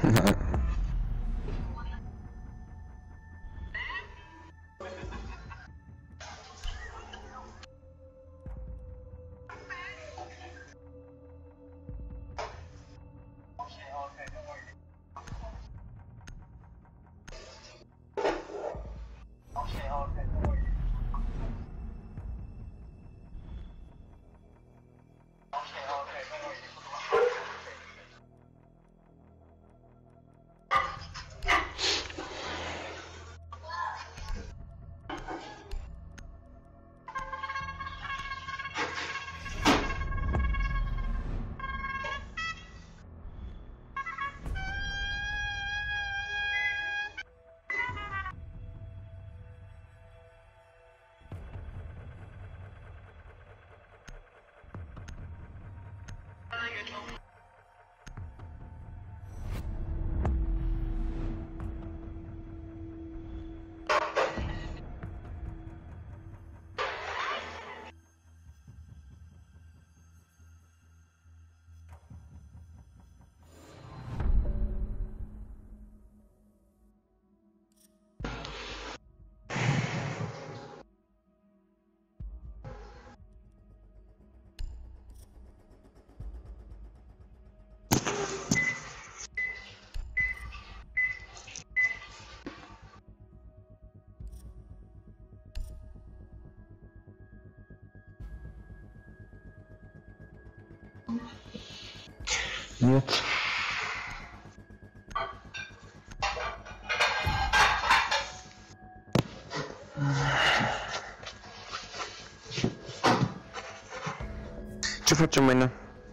Нет. Ce facem mâine?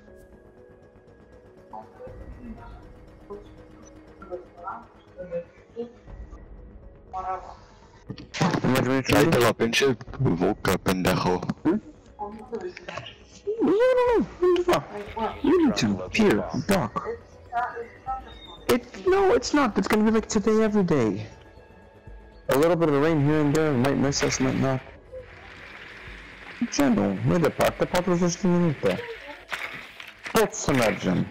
Hai-te la pensie, voca, pendejo. Undeva. You need to here, Doc. No, it's not. It's gonna be like today every day. A little bit of rain here and there might miss us, might not. Ce nu? Nu departe, 40 de minute. Pot să mergem.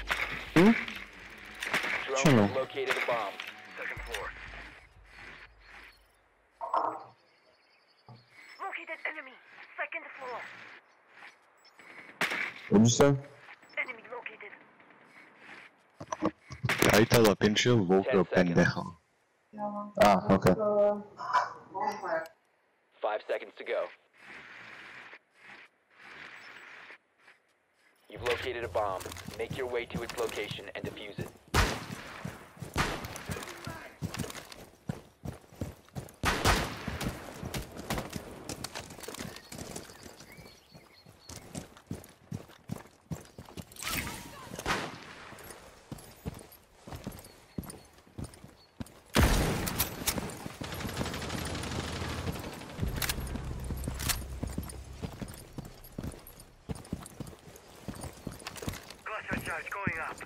Ce nu? What'd you say? Enemy located. Hai-te la pensie, voca, pendejo. Ah, okay. 5 seconds to go. You've located a bomb. Make your way to its location and defuse it. Charge going up.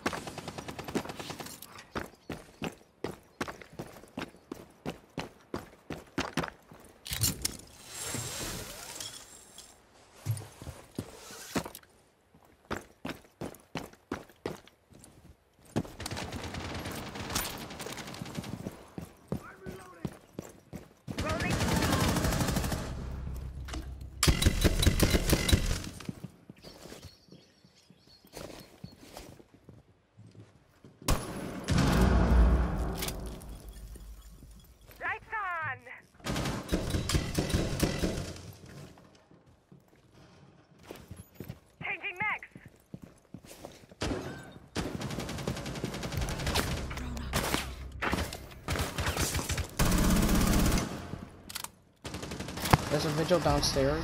There's a vigil downstairs.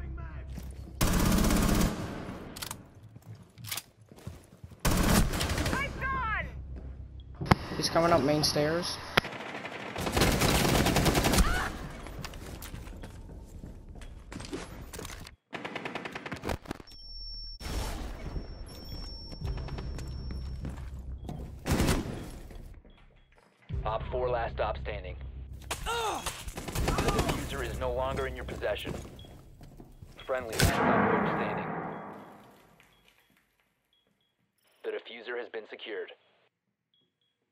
He's coming up main stairs. Op 4 last stop standing. The diffuser is no longer in your possession. Friendly last operator standing. The diffuser has been secured.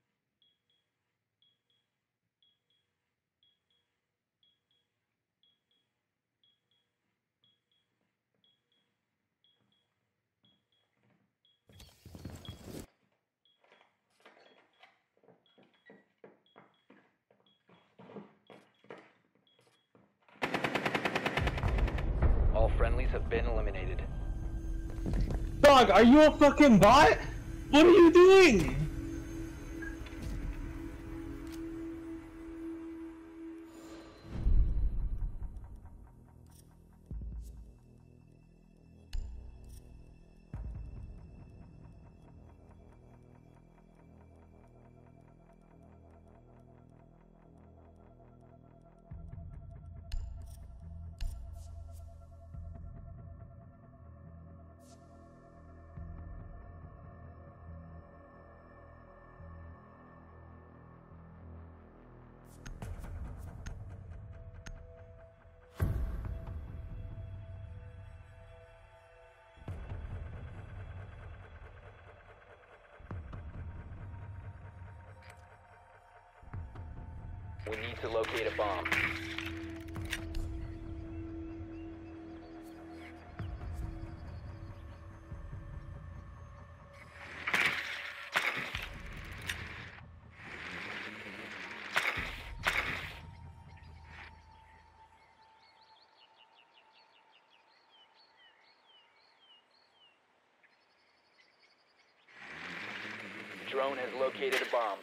been eliminated. Dog, are you a fucking bot? What are you doing? We need to locate a bomb. Drone has located a bomb.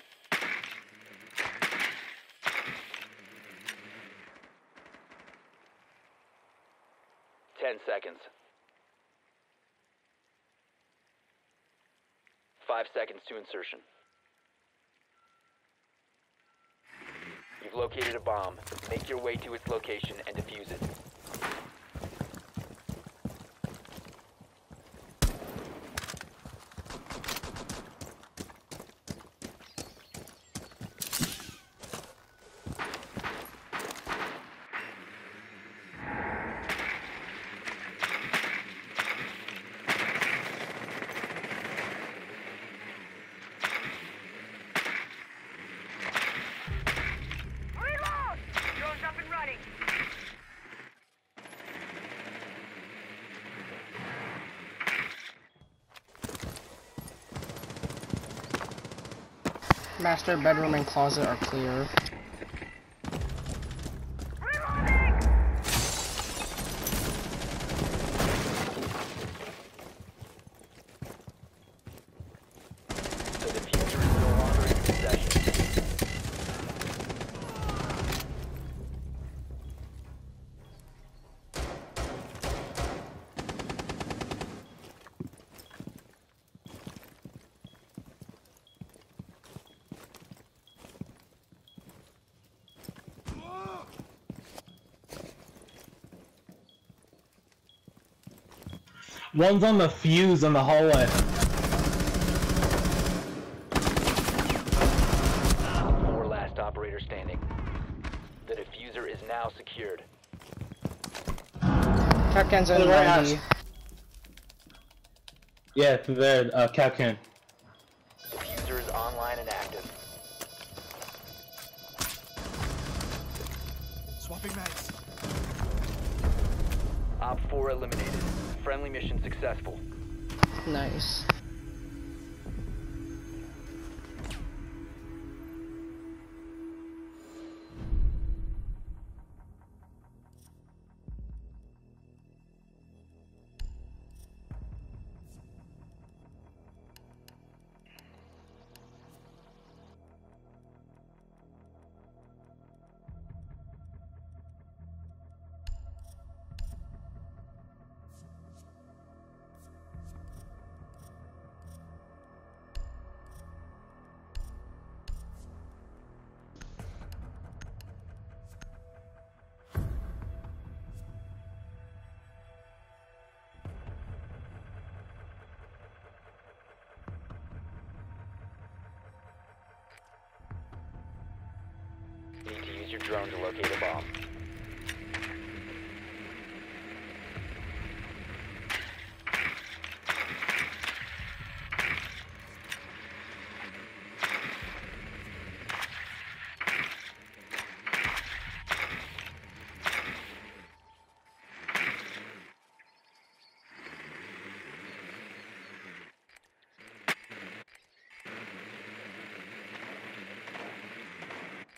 Ten seconds. 5 seconds to insertion. You've located a bomb. Make your way to its location and defuse it. Reload! Drone's up and running. Master bedroom and closet are clear. The diffuser is no longer in possession. One's on the fuse in the hallway. 4 last operator standing. The diffuser is now secured. Captain's in To the right Randy. house. Yeah, to there, Capcan. Diffuser is online and active. Swapping mags. Op 4 eliminated. Friendly mission successful. Nice. You need to use your drone to locate a bomb.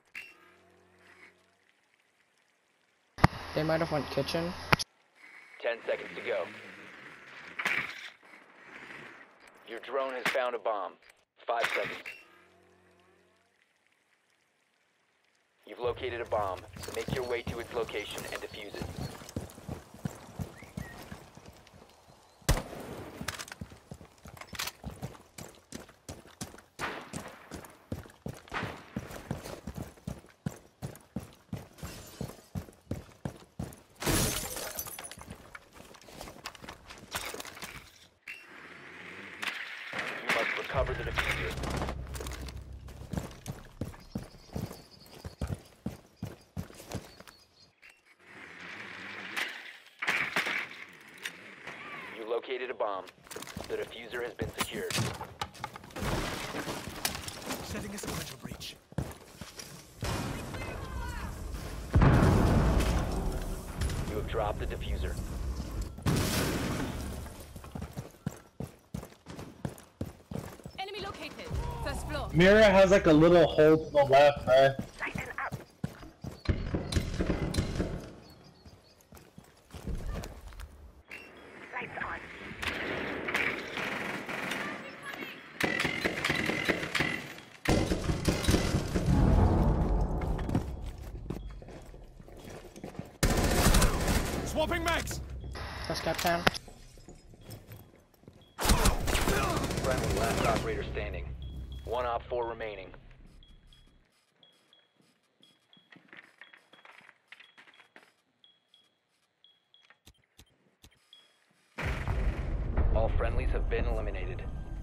They might have went kitchen. 10 10 seconds to go. Your drone has found a bomb. 5 seconds. You've located a bomb. Make your way to its location and defuse it. You must recover the diffuser. Located a bomb. The diffuser has been secured. Setting a sequential breach. You have dropped the diffuser. Enemy located. First floor. Mira has like a little hole to the left, right? Lighten up. Lights on. Swapping mags! First cap down. Friendly, last operator standing. 1 Op 4 remaining. All friendlies have been eliminated.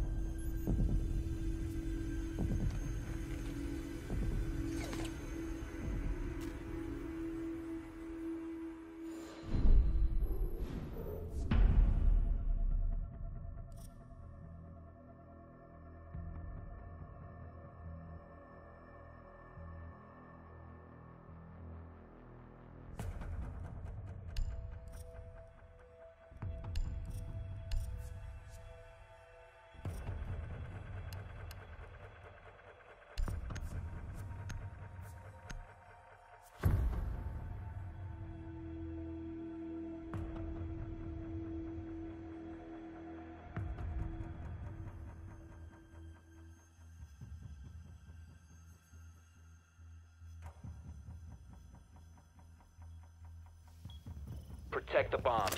Protect the bombs.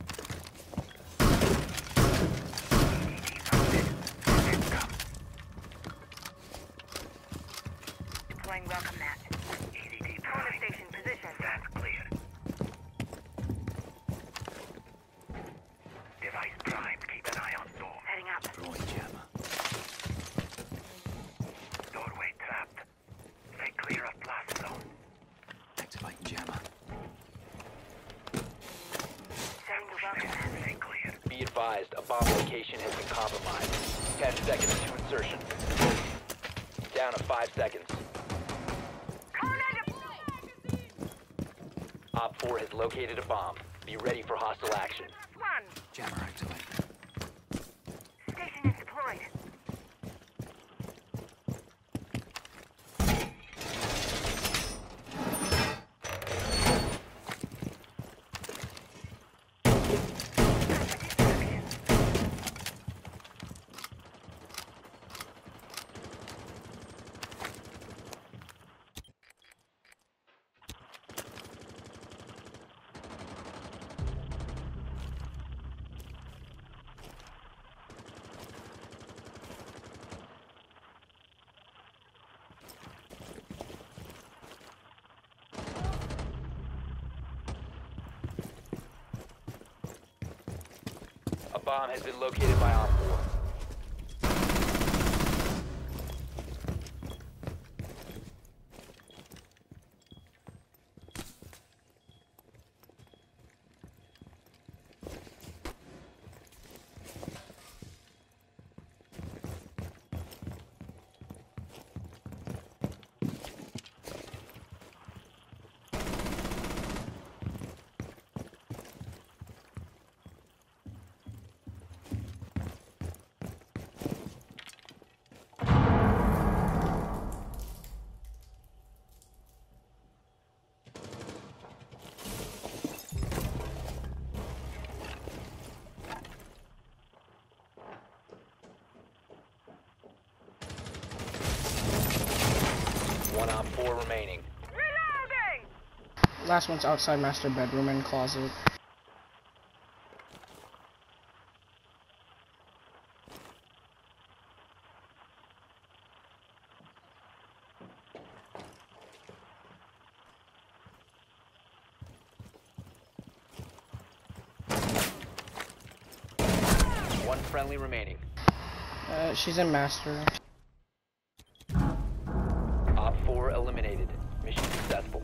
Deploying welcome mat. Corner station position. That's clear. Device primed. Keep an eye on door. Heading up. Throwing jammer. Doorway trapped. Stay clear of blast zone. Activating jammer. Setting the welcome mat. Stay clear. Be advised, a bomb location has been compromised. 10 seconds to insertion. Down to 5 seconds. Op 4 has located a bomb. Be ready for hostile action. One. Jammer activated. Station is deployed. A bomb has been located by Op 4. 4 remaining. Reloading! Last one's outside master bedroom and closet. One friendly remaining. She's in master. Op 4 eliminated. Mission successful.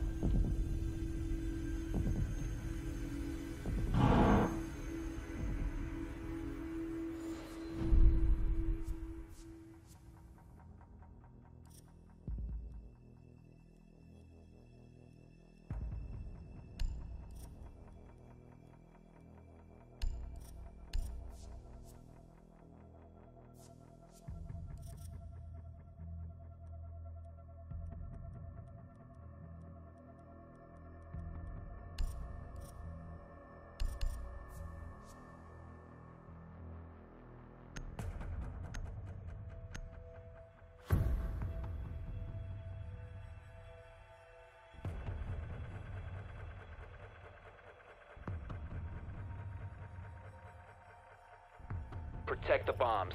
Protect the bombs.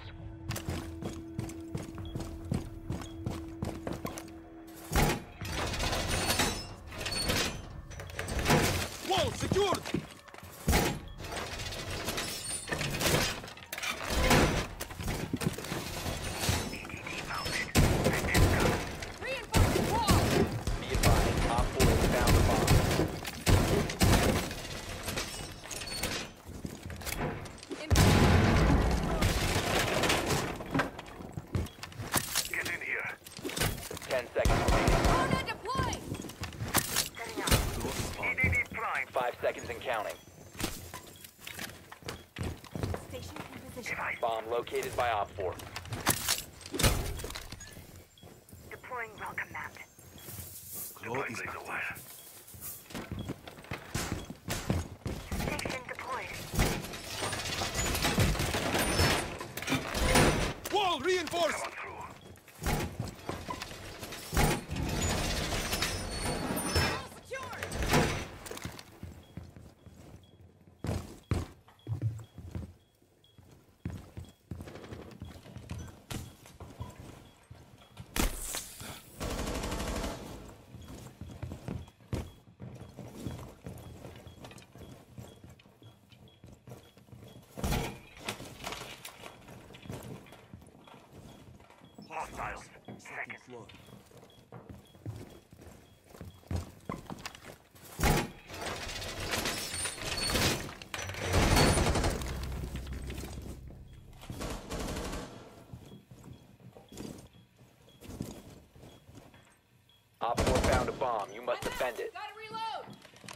Wall secured! Reinforcing wall! Be advised, Op 4 has found the bomb. Get in here. 10 seconds remaining. Corner deployed! Setting up. EDD prime. 5 seconds and counting. Station in position. Bomb located by Op 4. Deploying welcome mat. Claw is Laser wire. Station deployed. wall reinforced! Coming through. Wall secured! Hostiles. Second. Floor. Op 4 found a bomb. You must defend it. Gotta reload!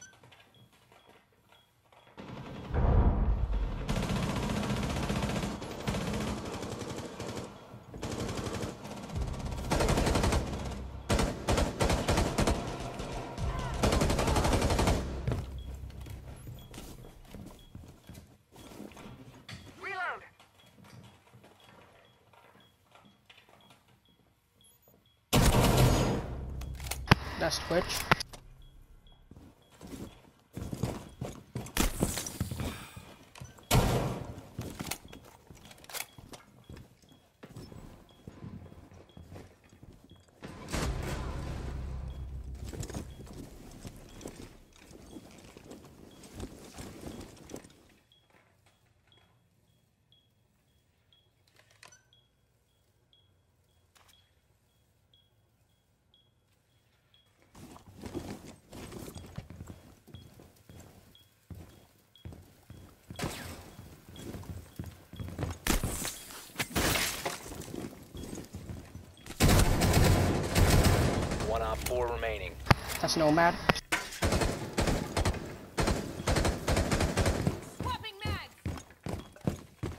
Reload. That's Twitch. One Op 4 remaining. That's Nomad. Swapping mags!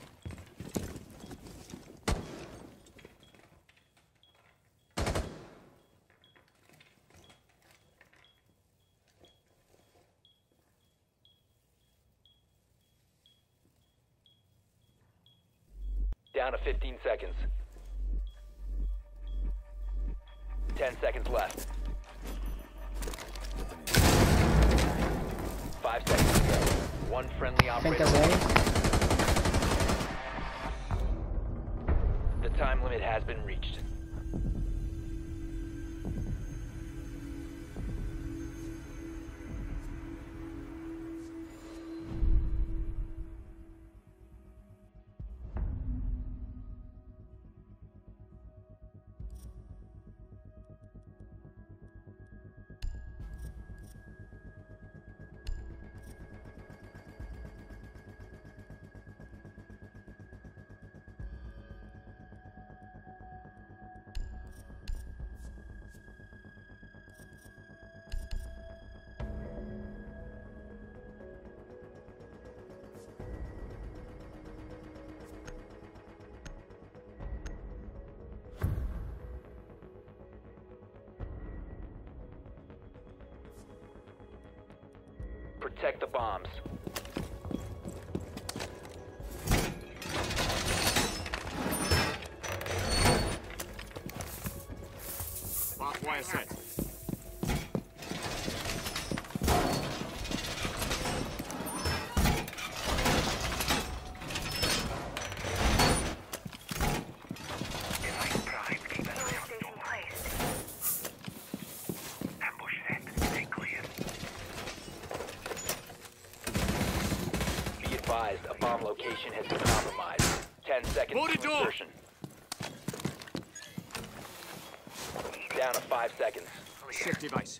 Down to 15 seconds. 10 seconds left. 5 seconds to go. One friendly operator. Finka's A. The time limit has been reached. Protect the bombs. Barbed wire set. Station placed. Ambush set. Stay clear. Be advised, a bomb location has been compromised. 10 seconds Load to it door. insertion. Down to 5 seconds. Set device.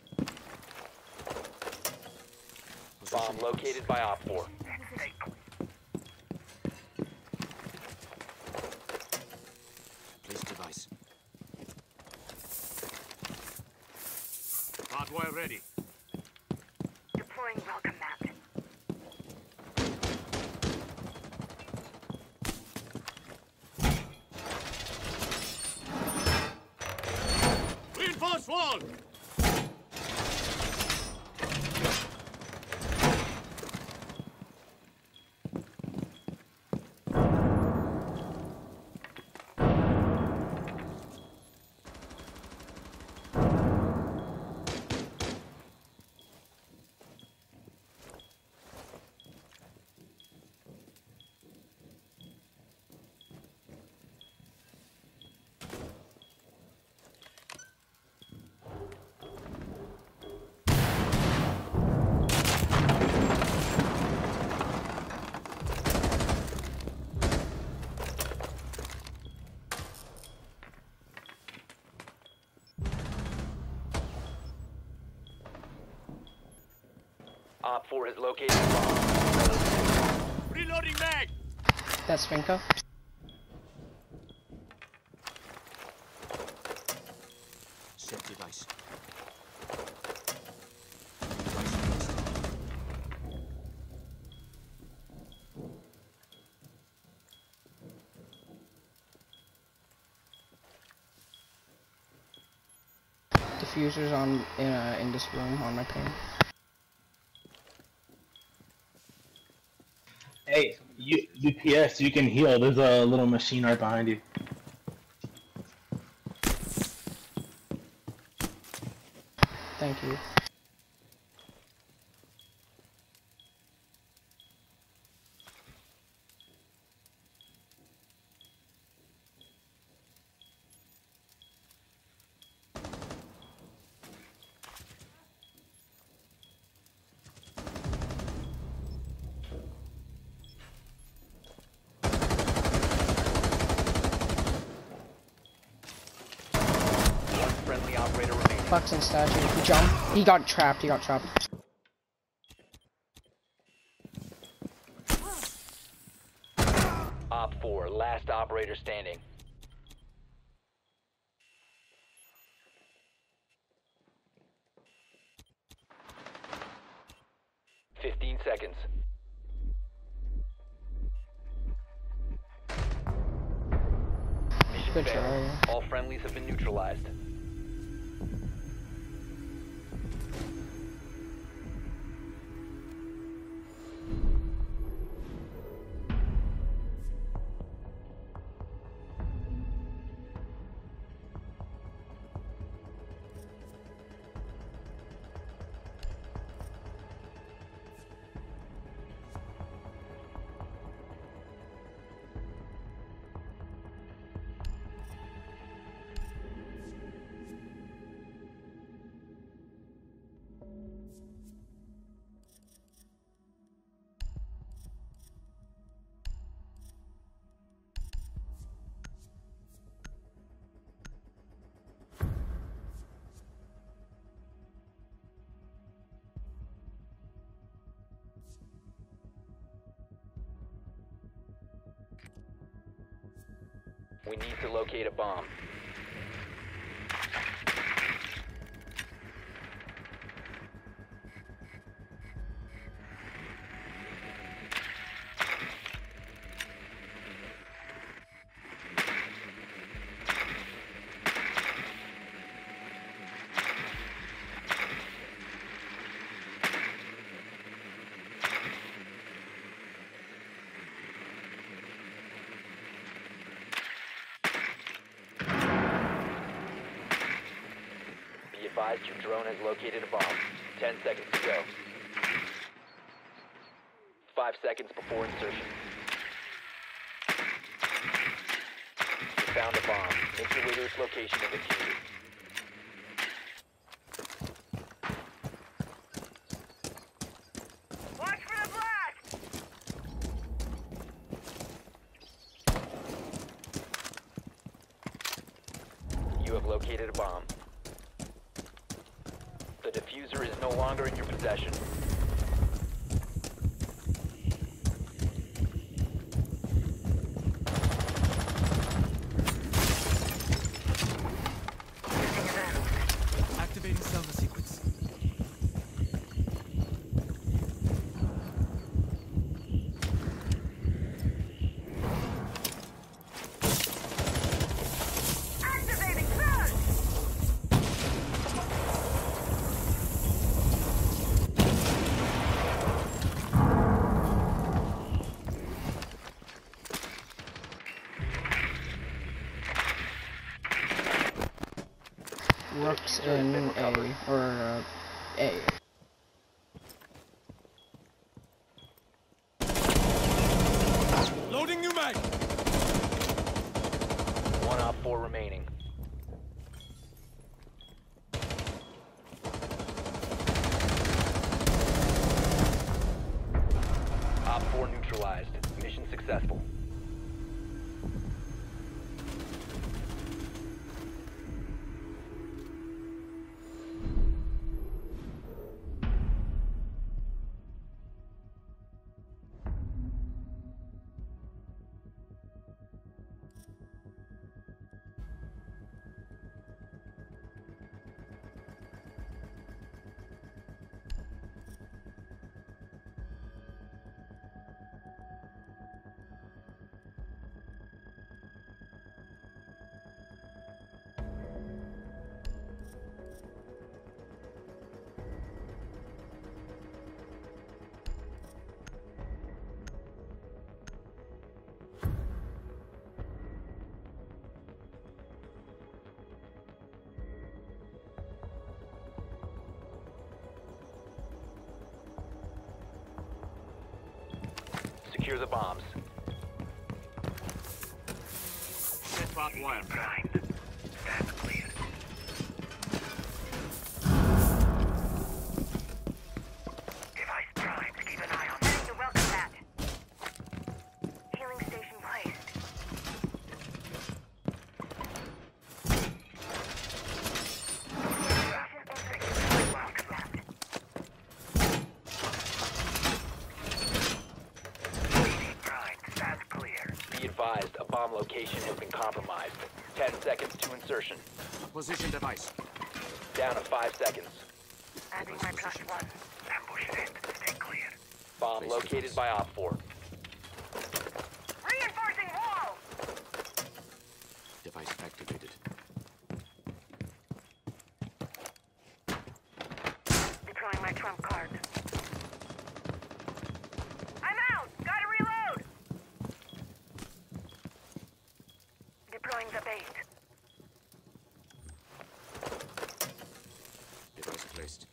Bomb located by Op 4. Place device. Barbed wire ready. Deploying welcome mat. Reinforce wall. Op 4 has located a bomb. Reloading mag. That's Finka. Set device. Diffusers in this room on my ping. Hey, UPS, you can heal. There's a little machine right behind you. Thank you. One friendly operator remaining. Bucks and statue. He jumped. He got trapped. He got trapped. Op 4, last operator standing. Fifteen seconds. Mission Good failed. try. All friendlies have been neutralized. We need to locate a bomb. Be advised your drone has located a bomb. 10 seconds to go. 5 seconds before insertion. You found a bomb. Make your way to its location and defuse it. Watch for the blast! You have located a bomb. The diffuser is no longer in your possession. Activating Selma sequence. Activating surge! Rook's in A, or A. Loading new mag. One op 4 remaining. Op 4 neutralized. Mission successful. Secure the bombs. Set barbed wire. Primed. That's clear. Device primed. Keep an eye on. Setting the welcome mat. Healing station placed. Welcome mat. Primed. That's clear. Be advised, a bomb location has been compromised. 10 seconds to insertion. Position device. Down to 5 seconds. Adding my plus one. Ambush set. Stay clear. Bomb located by Op 4. Reinforcing wall! Device activated. Deploying my trump card. I'm out! Gotta reload! Deploying the bait. Device placed.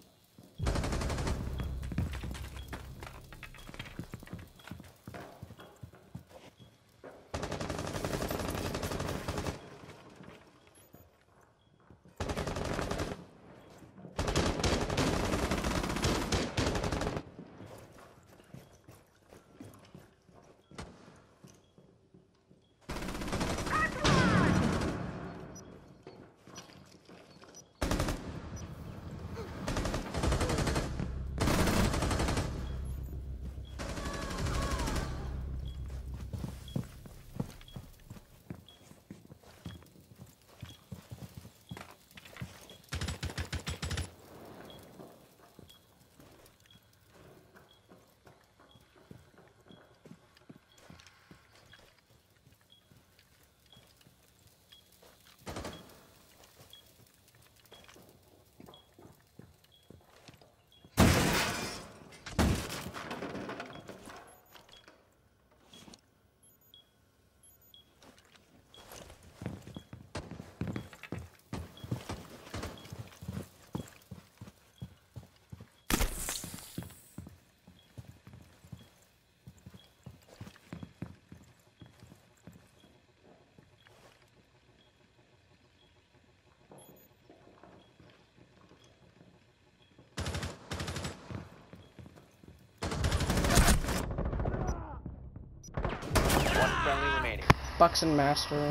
Bucks and Master.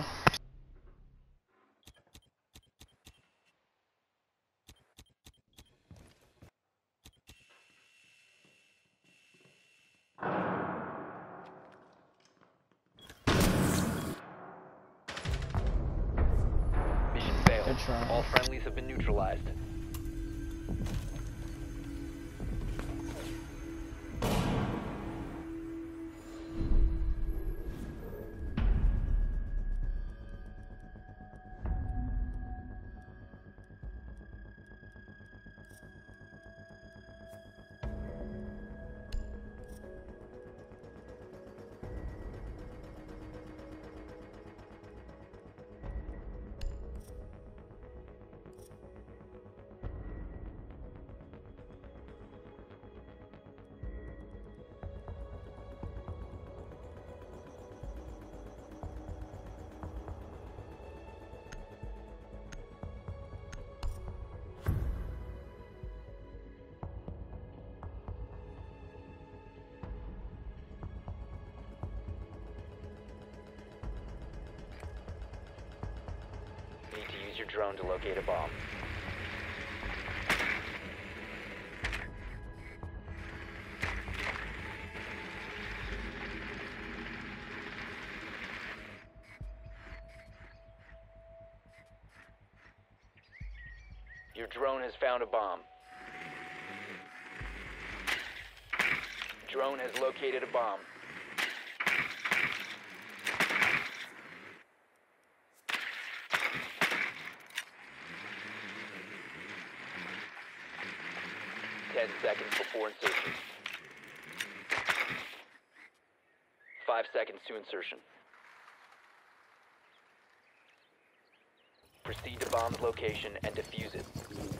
Mission failed. Good try. All friendlies have been neutralized. Need to use your drone to locate a bomb. Your drone has found a bomb. Drone has located a bomb. Ten seconds before insertion. 5 seconds to insertion. Proceed to bomb's location and defuse it.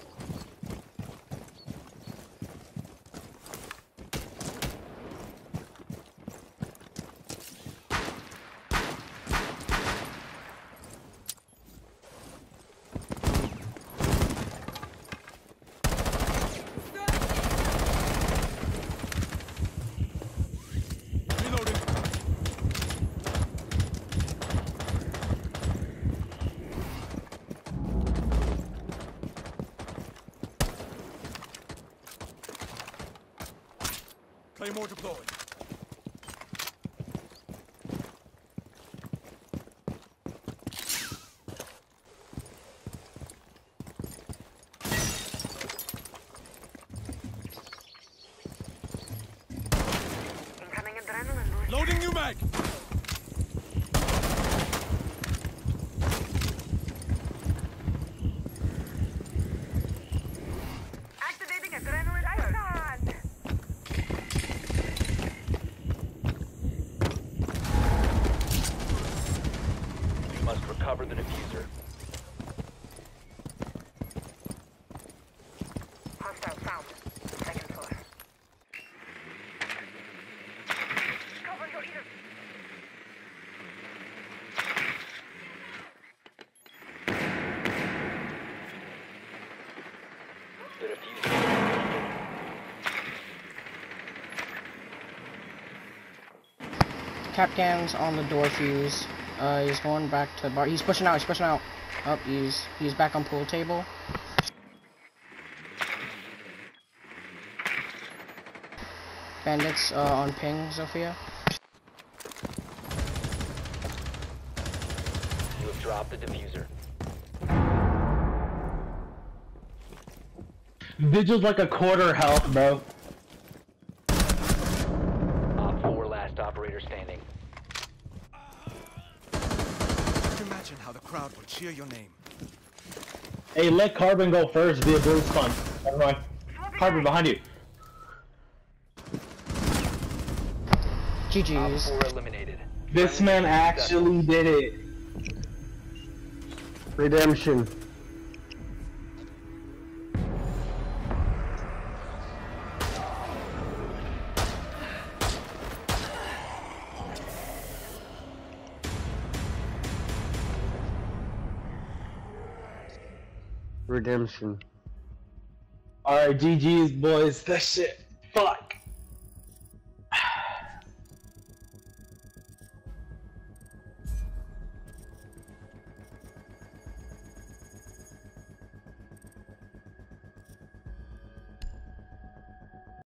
Claymore deployed. Incoming adrenaline boost. Loading new mag. Activating adrenaline burst. You must recover the diffuser. Hostile found. Second floor. Cover your ears. The diffuser. Capcan's on the door fuse. He's going back to the bar. He's pushing out. Up, he's back on pool table. Bandits on ping, Sophia. You have dropped the diffuser. Vigil's like a quarter health, bro. Op 4 last operator standing. Imagine how the crowd will cheer your name. Hey, let Carbon go first via blue spawn. Everyone. Carbon behind you. Op GG's. 4 eliminated. This Friendly man mission actually did it. Redemption. Redemption. Alright, GG's, boys. That shit. Fuck.